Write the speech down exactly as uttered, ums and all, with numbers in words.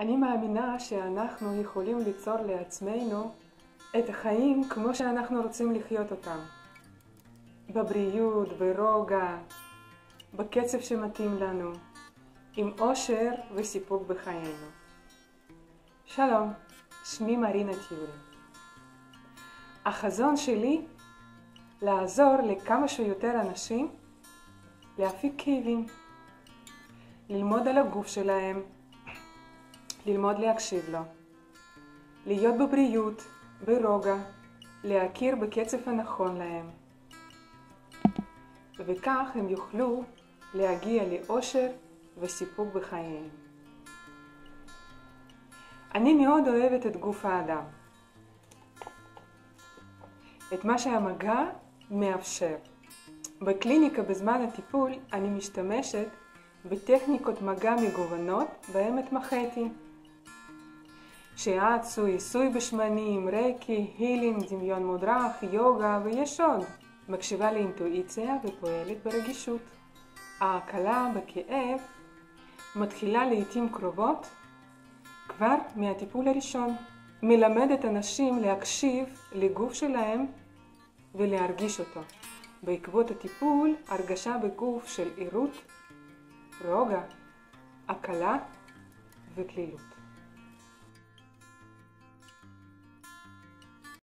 אני מאמינה שאנחנו יכולים ליצור לעצמנו את החיים כמו שאנחנו רוצים לחיות אותם. בבריאות, ברוגע, בקצב שמתאים לנו, עם אושר וסיפוק בחיינו. שלום, שמי מרינה טיורי. החזון שלי לעזור לכמה שיותר אנשים להפיק כאבים, ללמוד על הגוף שלהם, ללמוד להקשיב לו, להיות בבריאות, ברוגע, להכיר בקצב הנכון להם. וכך הם יוכלו להגיע לאושר וסיפוק בחייהם. אני מאוד אוהבת את גוף האדם, את מה שהמגע מאפשר. בקליניקה בזמן הטיפול אני משתמשת בטכניקות מגע מגוונות בהם התמחיתי. שיאצו, עיסוי בשמנים, ריקי, הילינג, דמיון מודרך, יוגה ויש עוד. מקשיבה לאינטואיציה ופועלת ברגישות. ההקלה בכאב מתחילה לעתים קרובות כבר מהטיפול הראשון. מלמדת אנשים להקשיב לגוף שלהם ולהרגיש אותו. בעקבות הטיפול, הרגשה בגוף של עירות, רוגע, הקלה וקלילות.